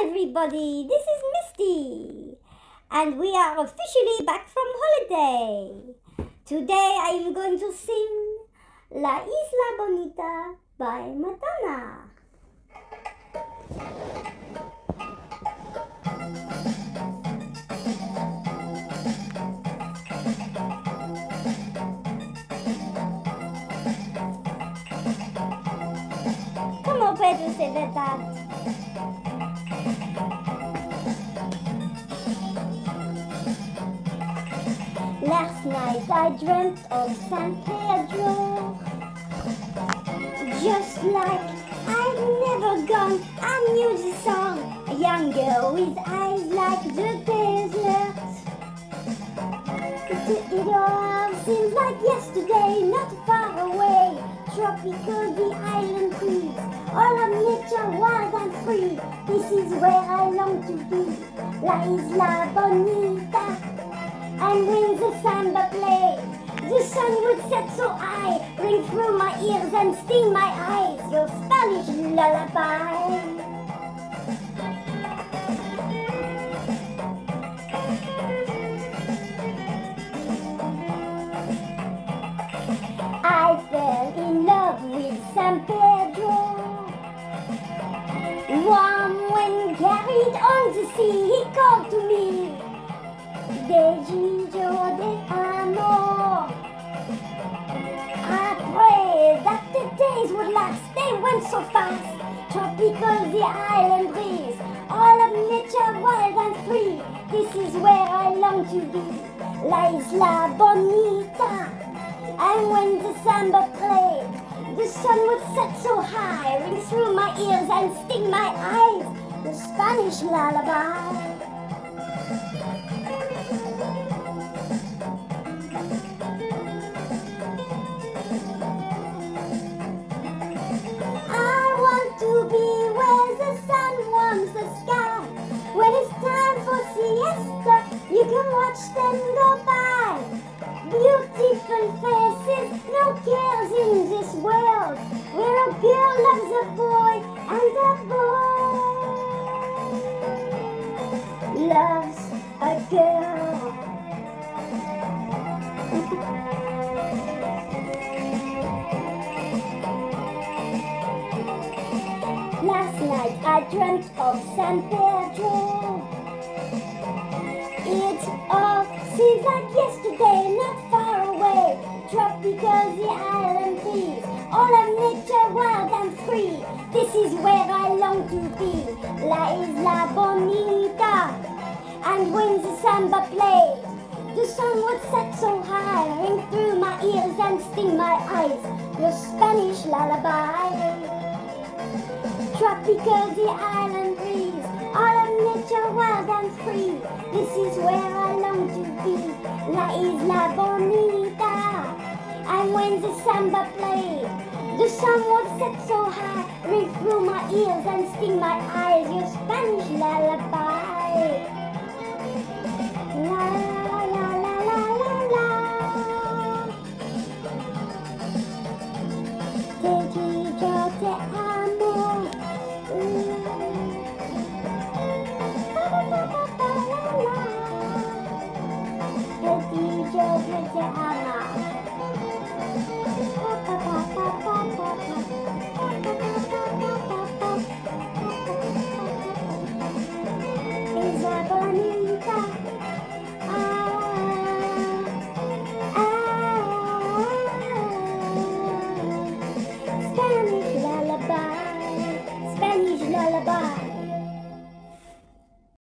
everybody, this is Misty and we are officially back from holiday. Today I am going to sing La Isla Bonita by Madonna. ¿Cómo puedo ser verdad? Last night I dreamt of San Pedro, just like I'd never gone. I knew the song, a young girl with eyes like the desert. It all seems like yesterday, not far away. Tropical, the island breeze, all of nature wild and free. This is where I long to be, La Isla Bonita. And when the samba played, the sun would set so high, ring through my ears and sting my eyes, your Spanish lullaby. I fell in love with San Pedro. Warm when carried on the sea, he called to me, Dejillo de amor. I prayed that the days would last, they went so fast. Tropical, the island breeze, all of nature wild and free. This is where I long to be, La Isla Bonita. And when the samba played, the sun would set so high, ring through my ears and sting my eyes, the Spanish lullaby. To be where the sun warms the sky. When it's time for siesta, you can watch them go by. Beautiful faces, no cares in this world, where a girl loves a boy and a boy loves a girl. Last night I dreamt of San Pedro. It all seems like yesterday, not far away. Tropical, the island breeze, all of nature wild and free. This is where I long to be, La Isla Bonita. And when the samba played, the sun would set so high, ring through my ears and sting my eyes, your Spanish lullaby. Tropical, the island breeze, all of nature wild and free. This is where I long to be, La Isla Bonita. And when the samba played, the sun would set so high, ring through my ears and sting my eyes, your Spanish lullaby. La la la la la la la. Dejillo de amor. Isla Bonita. Spanish lullaby, Spanish lullaby.